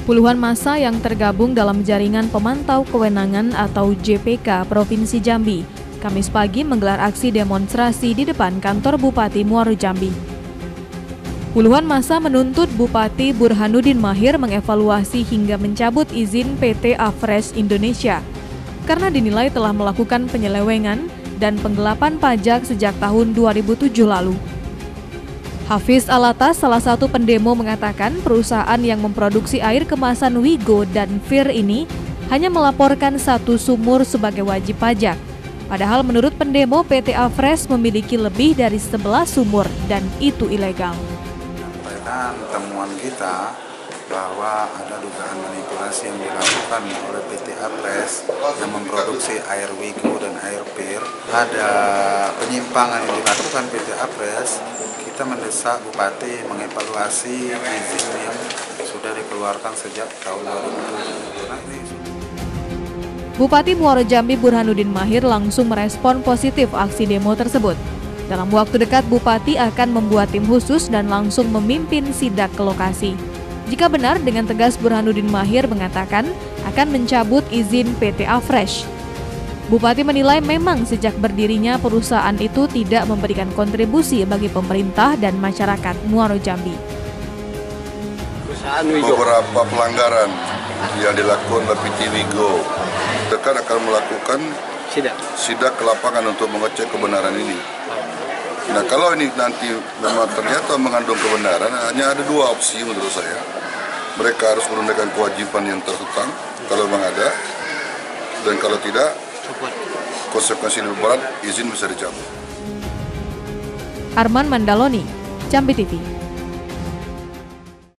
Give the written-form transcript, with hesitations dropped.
Puluhan massa yang tergabung dalam Jaringan Pemantau Kewenangan atau JPK Provinsi Jambi, Kamis pagi menggelar aksi demonstrasi di depan kantor Bupati Muaro Jambi. Puluhan massa menuntut Bupati Burhanuddin Mahir mengevaluasi hingga mencabut izin PT Afresh Indonesia karena dinilai telah melakukan penyelewengan dan penggelapan pajak sejak tahun 2007 lalu. Hafiz Alatas, salah satu pendemo, mengatakan perusahaan yang memproduksi air kemasan Wigo dan Fir ini hanya melaporkan satu sumur sebagai wajib pajak. Padahal menurut pendemo, PT Afresh memiliki lebih dari 11 sumur dan itu ilegal. Sampaikan temuan kita bahwa ada dugaan manipulasi yang dilakukan oleh PT Afresh yang memproduksi air Wigo dan air Fir. Ada penyimpangan yang dilakukan PT Afresh. Kita mendesak Bupati mengevaluasi izin yang sudah dikeluarkan sejak tahun 2007. Bupati Muaro Jambi Burhanuddin Mahir langsung merespon positif aksi demo tersebut. Dalam waktu dekat, Bupati akan membuat tim khusus dan langsung memimpin sidak ke lokasi. Jika benar, dengan tegas Burhanuddin Mahir mengatakan akan mencabut izin PT Afresh. Bupati menilai memang sejak berdirinya perusahaan itu tidak memberikan kontribusi bagi pemerintah dan masyarakat Muaro Jambi. Beberapa pelanggaran yang dilakukan oleh PT Wigo, dekat akan melakukan sidak ke lapangan untuk mengecek kebenaran ini. Nah, kalau ini nanti memang ternyata mengandung kebenaran, hanya ada dua opsi menurut saya. Mereka harus menunaikan kewajiban yang terhutang kalau memang ada, dan kalau tidak, konsekuensi lebih berat, izin bisa dicabut. Arman Mandaloni, Jambi TV.